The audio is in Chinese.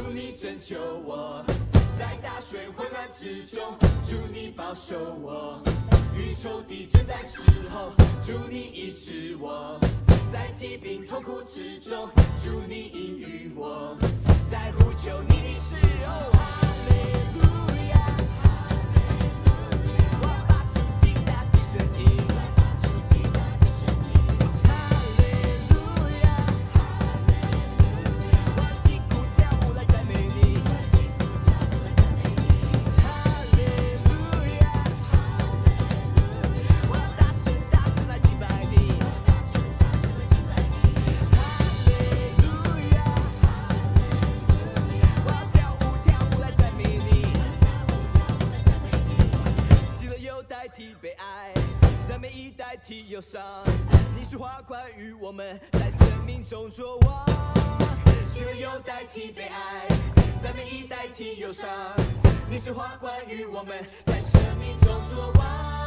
你拯救我，在大水混乱之中，主你保守我，与仇敌争战时候，主你医治我，在疾病痛苦之中，主你应允我，在呼求你的时候，哈利路亚，我发出极大的声音。被爱，赞美以代替忧伤。你是花冠与我们在生命中作王，喜乐又代替被爱，赞美以代替忧伤。你是花冠与我们在生命中作王。